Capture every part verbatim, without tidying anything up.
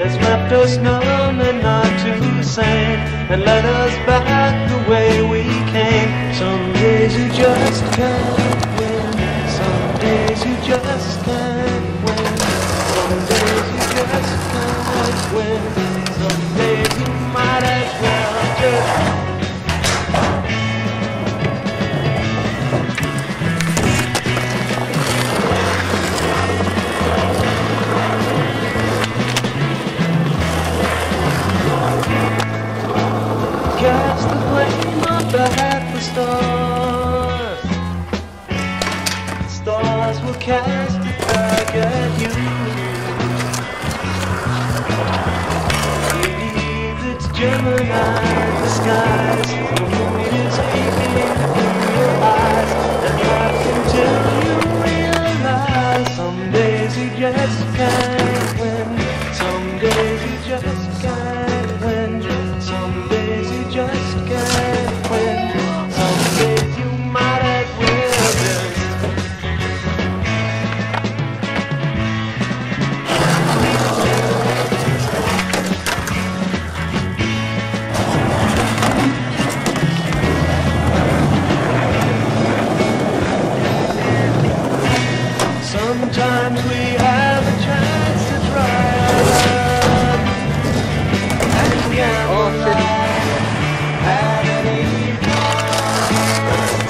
has left us numb and not too sane, and led us back the way we came. Some days you just can't win, some days you just can't win, some days you just can't win, some days you might as well just cast the blame up at the stars. Stars will cast it back at you. Believe it's Gemini disguise. The moon is aching through your eyes, and not until you realize some days you just can't win, some days you just can't win, some days you just can't win, some days you might as well just sometimes we have a chance to try our luck and gamble at any cost.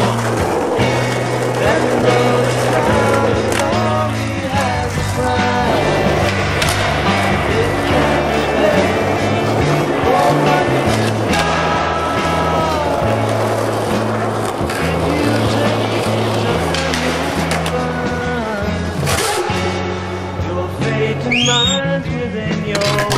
Then though the town only has a price, it can be paid for money to know. If you take time to find your fate and mind within your